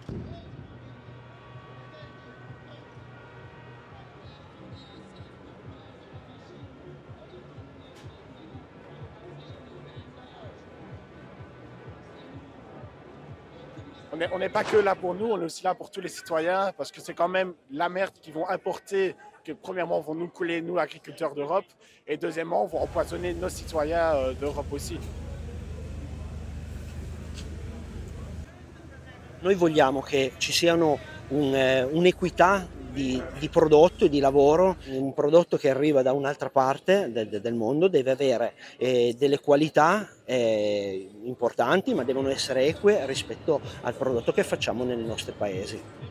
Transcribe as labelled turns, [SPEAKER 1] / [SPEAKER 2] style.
[SPEAKER 1] On n'est pas que là pour nous, on est aussi là pour tous les citoyens, parce que c'est quand même la merde qu'ils vont importer, que premièrement vont nous couler, nous, agriculteurs d'Europe, et deuxièmement vont empoisonner nos citoyens d'Europe aussi.
[SPEAKER 2] Noi vogliamo che ci siano un'equità di prodotto e di lavoro. Un prodotto che arriva da un'altra parte del mondo deve avere delle qualità importanti, ma devono essere eque rispetto al prodotto che facciamo nei nostri paesi.